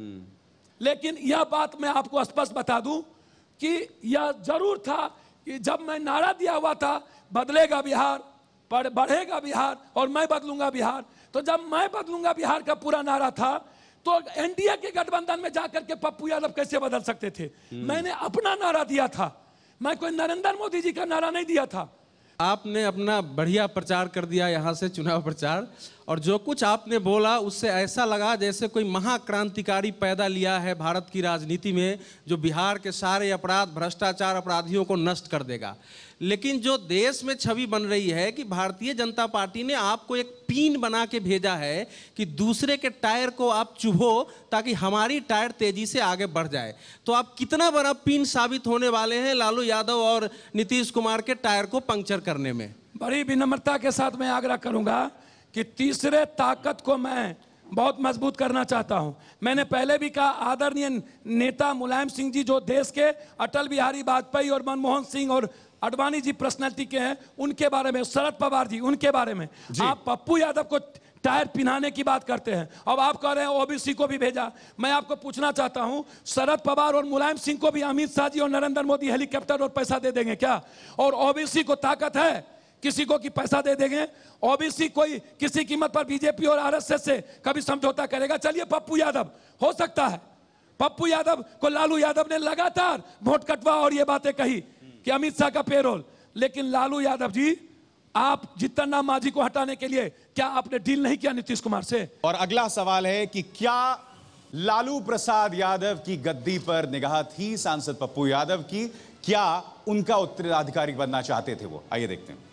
लेकिन यह बात मैं आपको स्पष्ट बता दूं कि यह जरूर था कि जब मैं नारा दिया हुआ था बदलेगा बिहार, बढ़ेगा बिहार और मैं बदलूंगा बिहार, तो जब मैं बदलूंगा बिहार का पूरा नारा था, तो एनडीए के गठबंधन में जाकर के पप्पू यादव कैसे बदल सकते थे? मैंने अपना नारा दिया था, मैं कोई नरेंद्र मोदी जी का नारा नहीं दिया था। आपने अपना बढ़िया प्रचार कर दिया यहाँ से, चुनाव प्रचार, और जो कुछ आपने बोला उससे ऐसा लगा जैसे कोई महाक्रांतिकारी पैदा लिया है भारत की राजनीति में, जो बिहार के सारे अपराध, भ्रष्टाचार, अपराधियों को नष्ट कर देगा। लेकिन जो देश में छवि बन रही है कि भारतीय जनता पार्टी ने आपको एक पीन बना के भेजा है कि दूसरे के टायर को आप चुभो ताकि हमारी टायर तेजी से आगे बढ़ जाए। तो आप कितना बड़ा पीन साबित होने वाले हैं लालू यादव और नीतीश कुमार के टायर को पंक्चर करने में? बड़ी विनम्रता के साथ मैं आग्रह करूंगा कि तीसरे ताकत को मैं बहुत मजबूत करना चाहता हूं। मैंने पहले भी कहा, आदरणीय नेता मुलायम सिंह जी जो देश के अटल बिहारी वाजपेयी और मनमोहन सिंह और अडवाणी जी पर्सनैलिटी के हैं, उनके बारे में, शरद पवार जी, उनके बारे में आप पप्पू यादव को टायर पिनाने की बात करते हैं। अब आप कह रहे हैं ओबीसी को भी भेजा। मैं आपको पूछना चाहता हूं, शरद पवार और मुलायम सिंह को भी अमित शाह जी और नरेंद्र मोदी हेलीकॉप्टर और पैसा दे देंगे क्या? और ओबीसी को ताकत है किसी को कि पैसा दे देंगे? ओबीसी कोई किसी कीमत पर बीजेपी और आरएसएस से कभी समझौता करेगा? चलिए पप्पू यादव, हो सकता है पप्पू यादव को लालू यादव ने लगातार वोट कटवा और ये बातें कही कि अमित शाह का पेरोल, लेकिन लालू यादव जी, आप जितन राम मांझी को हटाने के लिए क्या आपने डील नहीं किया नीतीश कुमार से? और अगला सवाल है कि क्या लालू प्रसाद यादव की गद्दी पर निगाह थी सांसद पप्पू यादव की? क्या उनका उत्तराधिकारी बनना चाहते थे वो? आइए देखते हैं।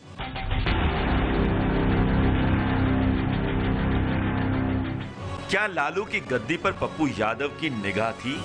क्या लालू की गद्दी पर पप्पू यादव की निगाह थी?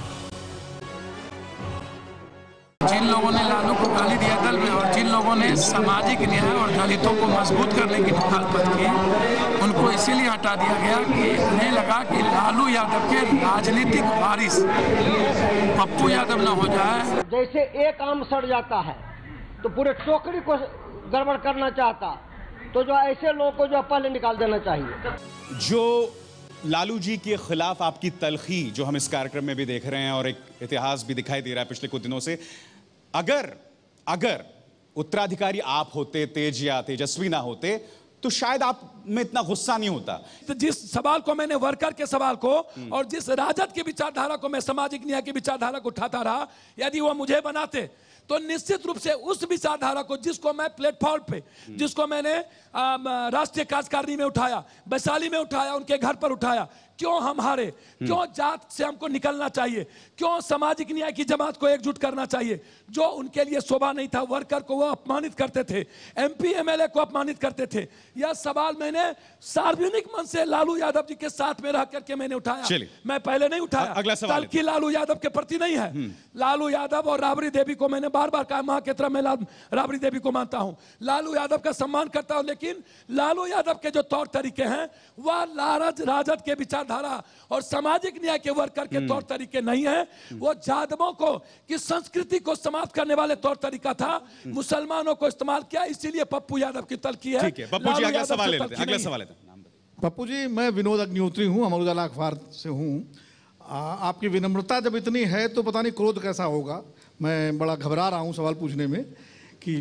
जिन लोगों ने लालू को गाली दिया दल में और जिन लोगों ने सामाजिक न्याय और दलितों को मजबूत करने की मुखालफत की, उनको इसीलिए हटा दिया गया कि उन्हें लगा कि लालू यादव के राजनीतिक वारिस पप्पू यादव न हो जाए। जैसे एक आम सड़ जाता है तो पूरे टोकरी को गड़बड़ करना चाहता, तो जो ऐसे लोगों को जो पहले निकाल देना चाहिए। जो लालू जी के खिलाफ आपकी तलखी जो हम इस कार्यक्रम में भी देख रहे हैं और एक इतिहास भी दिखाई दे रहा है पिछले कुछ दिनों से, अगर अगर उत्तराधिकारी आप होते, तेज या तेजस्वी ना होते, तो शायद आप में इतना गुस्सा नहीं होता। तो जिस सवाल को मैंने वर्कर के सवाल को और जिस राजद की विचारधारा को मैं सामाजिक न्याय की विचारधारा को उठाता रहा, यदि वो मुझे बनाते तो निश्चित रूप से उस विचारधारा को, जिसको मैं प्लेटफॉर्म पे, जिसको मैंने राष्ट्रीय कार्यकारिणी में उठाया, वैशाली में उठाया, उनके घर पर उठाया, क्यों हम हारे? क्यों जात से हमको निकलना चाहिए? क्यों सामाजिक न्याय की जमात को एकजुट करना चाहिए? जो उनके लिए शोभा नहीं था, वर्कर को वो अपमानित करते थे, एमपी एमएलए को अपमानित करते थे। यह सवाल मैंने सार्वजनिक मंच से लालू यादव जी के साथ में रह करके मैंने उठाया। मैं पहले नहीं उठाया। अगला सवाल की लालू यादव के प्रति नहीं है। लालू यादव और राबड़ी देवी को मैंने बार बार कहा, मां की तरह मैं राबड़ी देवी को मानता हूं, लालू यादव का सम्मान करता हूं, लेकिन लालू यादव के जो तौर तरीके हैं वह लारज राजद के विचारधारा और सामाजिक न्याय के वर्कर के तौर तरीके नहीं है। वो जादवों को की संस्कृति को समाप्त करने वाले तौर तरीका था, मुसलमानों को इस्तेमाल किया, इसीलिए पप्पू यादव की तलखी है। ठीक है पप्पू जी, अगला सवाल लेते हैं। अगला सवाल है पप्पू जी, मैं विनोद अग्निहोत्री हूँ, अमर उजाला अखबार से हूँ। आपकी विनम्रता जब इतनी है तो पता नहीं क्रोध कैसा होगा। मैं बड़ा घबरा रहा हूँ सवाल पूछने में कि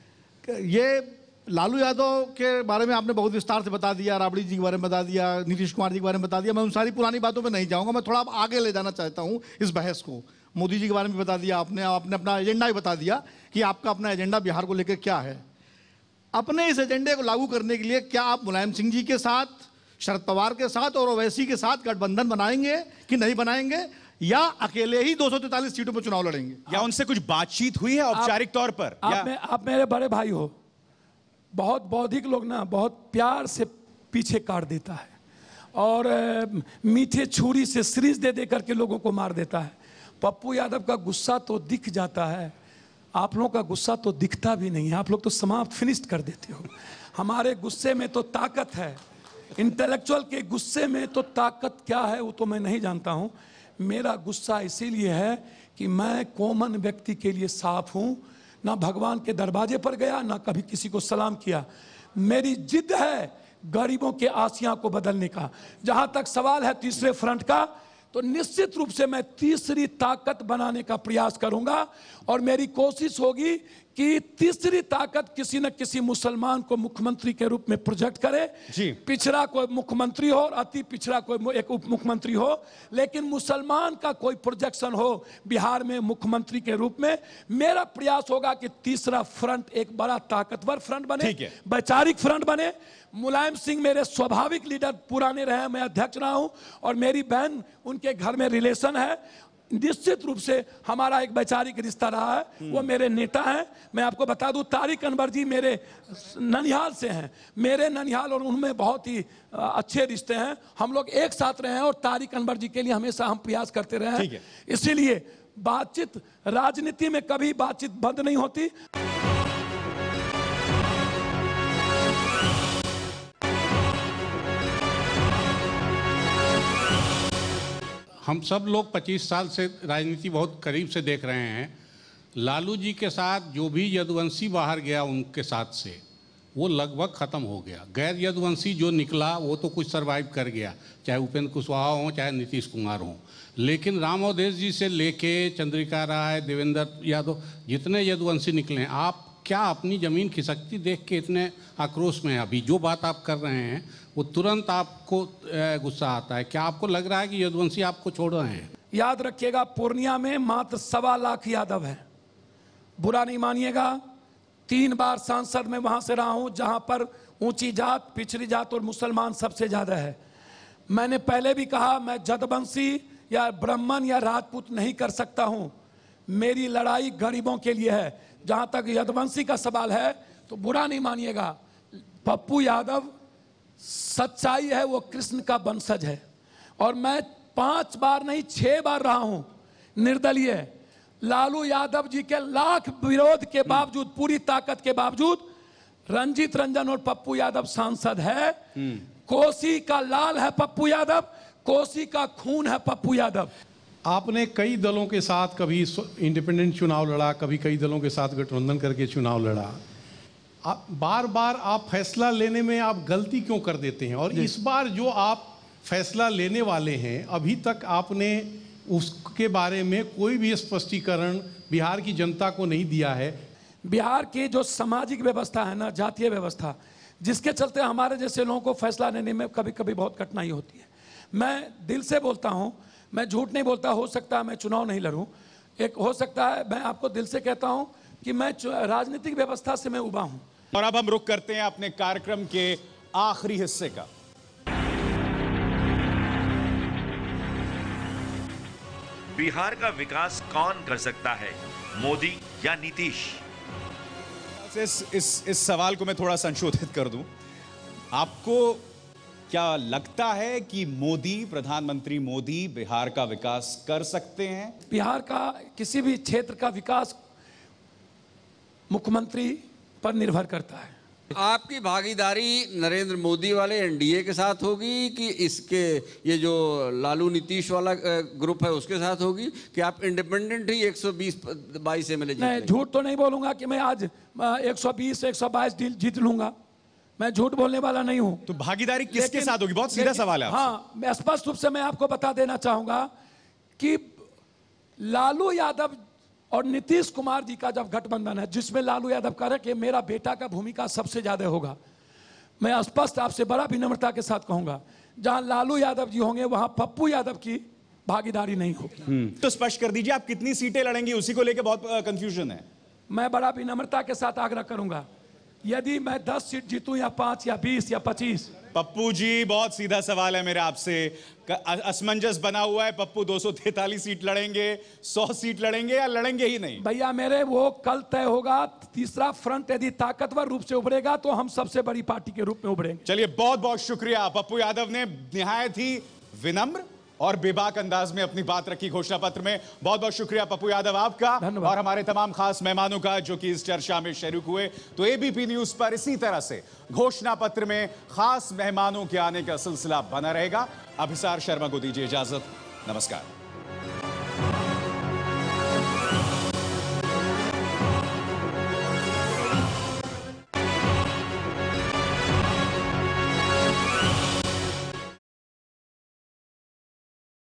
ये लालू यादव के बारे में आपने बहुत विस्तार से बता दिया, राबड़ी जी के बारे में बता दिया, नीतीश कुमार जी के बारे में बता दिया। मैं उन सारी पुरानी बातों पे नहीं जाऊंगा, मैं थोड़ा आगे ले जाना चाहता हूं इस बहस को। मोदी जी के बारे में बता दिया आपने, आपने अपना एजेंडा भी बता दिया कि आपका अपना एजेंडा बिहार को लेकर क्या है। अपने इस एजेंडे को लागू करने के लिए क्या आप मुलायम सिंह जी के साथ, शरद पवार के साथ और ओवैसी के साथ गठबंधन बनाएंगे कि नहीं बनाएंगे? या अकेले ही दो सौ तैंतालीस सीटों पर चुनाव लड़ेंगे? या उनसे कुछ बातचीत हुई है औपचारिक तौर पर? आप, या... में, आप मेरे बड़े भाई हो, बहुत बौद्धिक लोग ना बहुत प्यार से पीछे काट देता है और मीठे छुरी से सीरीज दे दे करके लोगों को मार देता है। पप्पू यादव का गुस्सा तो दिख जाता है, आप लोगों का गुस्सा तो दिखता भी नहीं है, आप लोग तो समाप्त फिनिश्ड कर देते हो। हमारे गुस्से में तो ताकत है, इंटेलेक्चुअल के गुस्से में तो ताकत क्या है वो तो मैं नहीं जानता हूँ। मेरा गुस्सा इसीलिए है कि मैं कॉमन व्यक्ति के लिए साफ हूँ, ना भगवान के दरवाजे पर गया ना कभी किसी को सलाम किया। मेरी जिद है गरीबों के आसियां को बदलने का। जहां तक सवाल है तीसरे फ्रंट का, तो निश्चित रूप से मैं तीसरी ताकत बनाने का प्रयास करूंगा और मेरी कोशिश होगी कि तीसरी ताकत किसी न किसी मुसलमान को मुख्यमंत्री के रूप में प्रोजेक्ट करे। जी। पिछड़ा कोई मुख्यमंत्री हो और अति पिछड़ा कोई एक उप मुख्यमंत्री हो, लेकिन मुसलमान का कोई प्रोजेक्शन हो बिहार में मुख्यमंत्री के रूप में। मेरा प्रयास होगा कि तीसरा फ्रंट एक बड़ा ताकतवर फ्रंट बने, वैचारिक फ्रंट बने। मुलायम सिंह मेरे स्वाभाविक लीडर पुराने रहे, मैं अध्यक्ष रहा हूं और मेरी बहन उनके घर में रिलेशन है। निश्चित रूप से हमारा एक वैचारिक रिश्ता रहा है, वो मेरे नेता हैं। मैं आपको बता दूं तारिक अनवर जी मेरे ननिहाल से हैं, मेरे ननिहाल और उनमें बहुत ही अच्छे रिश्ते हैं। हम लोग एक साथ रहे हैं और तारिक अनवर जी के लिए हमेशा हम प्रयास करते रहे हैं। इसीलिए बातचीत, राजनीति में कभी बातचीत बंद नहीं होती। हम सब लोग पच्चीस साल से राजनीति बहुत करीब से देख रहे हैं। लालू जी के साथ जो भी यदुवंशी बाहर गया उनके साथ से वो लगभग ख़त्म हो गया। गैर यदुवंशी जो निकला वो तो कुछ सरवाइव कर गया, चाहे उपेंद्र कुशवाहा हो चाहे नीतीश कुमार हो। लेकिन राम अवधेश जी से लेके चंद्रिका राय, देवेंद्र यादव, जितने यदुवंशी निकले हैं, आप क्या अपनी ज़मीन खिसकती देख के इतने आक्रोश में हैं? अभी जो बात आप कर रहे हैं वो तुरंत आपको गुस्सा आता है। क्या आपको लग रहा है कि यदुवंशी आपको छोड़ रहे हैं? याद रखिएगा पूर्णिया में मात्र सवा लाख यादव हैं, बुरा नहीं मानिएगा। तीन बार सांसद में वहां से रहा हूं जहां पर ऊंची जात, पिछड़ी जात और मुसलमान सबसे ज्यादा है। मैंने पहले भी कहा मैं जदवंशी या ब्राह्मण या राजपूत नहीं कर सकता हूं, मेरी लड़ाई गरीबों के लिए है। जहां तक यदुवंशी का सवाल है तो बुरा नहीं मानिएगा, पप्पू यादव सच्चाई है, वो कृष्ण का वंशज है और मैं पांच बार नहीं छह बार रहा हूं निर्दलीय। लालू यादव जी के लाख विरोध के बावजूद, पूरी ताकत के बावजूद रंजीत रंजन और पप्पू यादव सांसद है। कोसी का लाल है पप्पू यादव, कोसी का खून है पप्पू यादव। आपने कई दलों के साथ कभी इंडिपेंडेंट चुनाव लड़ा, कभी कई दलों के साथ गठबंधन करके चुनाव लड़ा। आप बार बार आप फैसला लेने में आप गलती क्यों कर देते हैं? और इस बार जो आप फैसला लेने वाले हैं, अभी तक आपने उसके बारे में कोई भी स्पष्टीकरण बिहार की जनता को नहीं दिया है। बिहार की जो सामाजिक व्यवस्था है ना, जातीय व्यवस्था, जिसके चलते हमारे जैसे लोगों को फैसला लेने में कभी कभी बहुत कठिनाई होती है। मैं दिल से बोलता हूं, मैं झूठ नहीं बोलता। हो सकता है मैं चुनाव नहीं लड़ूं, एक हो सकता है, मैं आपको दिल से कहता हूं कि मैं राजनीतिक व्यवस्था से मैं उबा हूं। और अब हम रुक करते हैं अपने कार्यक्रम के आखिरी हिस्से का। बिहार का विकास कौन कर सकता है, मोदी या नीतीश? इस इस इस सवाल को मैं थोड़ा संशोधित कर दूं। आपको क्या लगता है कि मोदी, प्रधानमंत्री मोदी बिहार का विकास कर सकते हैं? बिहार का किसी भी क्षेत्र का विकास मुख्यमंत्री पर निर्भर करता है। आपकी भागीदारी नरेंद्र मोदी वाले एनडीए के साथ होगी कि इसके ये जो लालू नीतीश वाला ग्रुप है उसके साथ होगी, कि आप इंडिपेंडेंट ही एक सौ बीस बाईस एमएलए जीत लेंगे? मैं झूठ तो नहीं बोलूंगा कि मैं आज एक सौ बीस एक सौ बाईस जीत लूंगा, मैं झूठ बोलने वाला नहीं हूं। तो भागीदारी किसके साथ होगी? बहुत सीधा सवाल है। हाँ, मैं स्पष्ट रूप से मैं आपको बता देना चाहूंगा कि लालू यादव और नीतीश कुमार जी का जब गठबंधन है, जिसमें लालू यादव कह रहे कि मेरा बेटा का भूमिका सबसे ज्यादा होगा, मैं स्पष्ट आपसे बड़ा विनम्रता के साथ कहूंगा, जहां लालू यादव जी होंगे वहां पप्पू यादव की भागीदारी नहीं होगी। तो स्पष्ट कर दीजिए आप कितनी सीटें लड़ेंगे, उसी को लेकर बहुत कंफ्यूजन है। मैं बड़ा विनम्रता के साथ आग्रह करूंगा, यदि मैं दस सीट जीतूं या पांच या बीस या पच्चीस। पप्पू जी बहुत सीधा सवाल है मेरा आपसे, असमंजस बना हुआ है। पप्पू दो सौ तैंतालीस सीट लड़ेंगे, सौ सीट लड़ेंगे या लड़ेंगे ही नहीं? भैया मेरे वो कल तय होगा। तीसरा फ्रंट यदि ताकतवर रूप से उभरेगा तो हम सबसे बड़ी पार्टी के रूप में उभरेंगे। चलिए बहुत बहुत शुक्रिया। पप्पू यादव ने निहायत ही विनम्र और बेबाक अंदाज में अपनी बात रखी घोषणा पत्र में। बहुत बहुत शुक्रिया पप्पू यादव आपका और हमारे तमाम खास मेहमानों का जो कि इस चर्चा में शरीक हुए। तो एबीपी न्यूज पर इसी तरह से घोषणा पत्र में खास मेहमानों के आने का सिलसिला बना रहेगा। अभिसार शर्मा को दीजिए इजाजत। नमस्कार।